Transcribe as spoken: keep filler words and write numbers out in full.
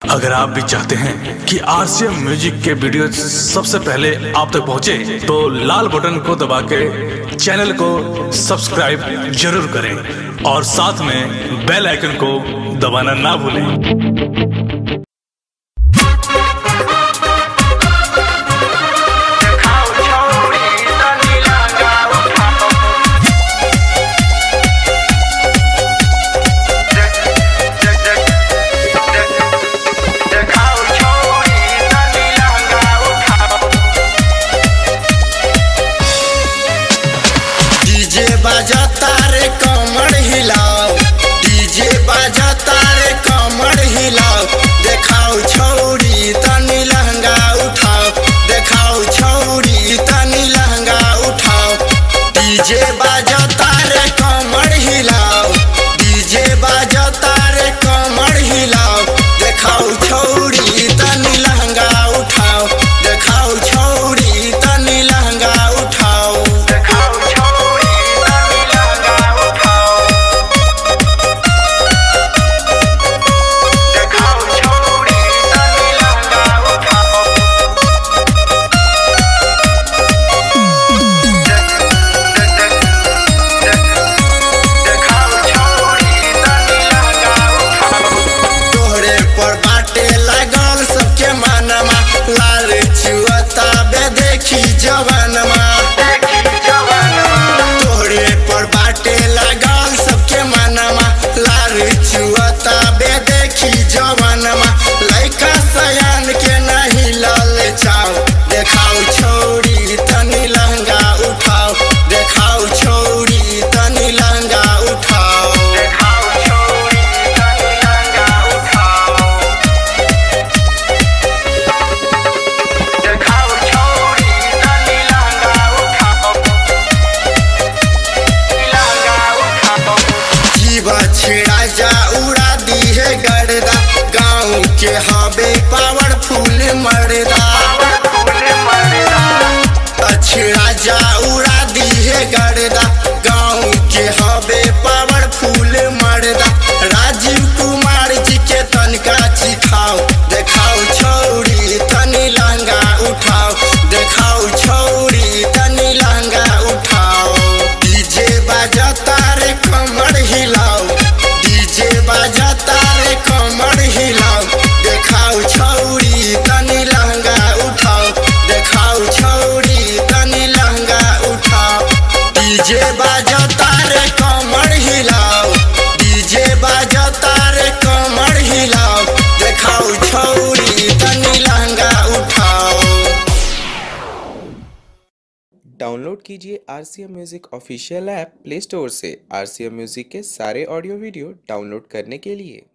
अगर आप भी चाहते हैं कि आरसीएम म्यूजिक के वीडियो सबसे पहले आप तक पहुंचे, तो लाल बटन को दबा के चैनल को सब्सक्राइब जरूर करें और साथ में बेल आइकन को दबाना ना भूलें। बाजता रे कमर हिलाओ, डीजे बाजता रे कमर हिलाओ, देखाओ छौरी तनी लहंगा उठाओ, देखाओ छौरी तनी लहंगा उठाओ। डीजे बाजता रे कमर हिलाओ, डीजे बाजता रे कमर हिलाओ, देखाओ छौरी तनी लहंगा उठाओ, देखाओ छौरी तनी लहंगा उठाओ। जवानमा तोहरे पर बाटे लगल सबके मनमा, लाल चुअता बे देखी जवानमा, लइका सयान के नहीं लाल चाओ, देखाओ छौरी तनी लहंगा उठाओ, देखाओ छौरी तनी लहंगा उठाओ, देखाओ छौरी तनी लहंगा उठाओ, देखाओ छौरी तनी लहंगा उठाओ, लहंगा उठाओ। जीवछा जा उड़ा दी है गर्दा, गाँव के हबे पावरफुल मर्दा, अछड़ा जा उड़ा दी है गर्दा, गाँव के हबे पावरफुल मर्दा। राजीव कुमार जी के तनका चिखाओ, देखाओ छौरी तनी लहंगा उठाओ, देखाओ छौरी तनी लहंगा उठाओ। डीजे बाजता रे कमर हिलाओ, डीजे बाजता रे कमर हिलाओ, देखाओ छौरी तनी लहंगा उठाओ, देखाओ छौरी तनी लहंगा उठाओ। डीजे बाजता रे कमर हिलाओ, डीजे बाजता रे कमर हिलाओ, देखाओ छौरी तनी लहंगा उठाओ। डाउनलोड कीजिए RCM music official app play store से आरसीएम म्यूजिक के सारे ऑडियो वीडियो डाउनलोड करने के लिए।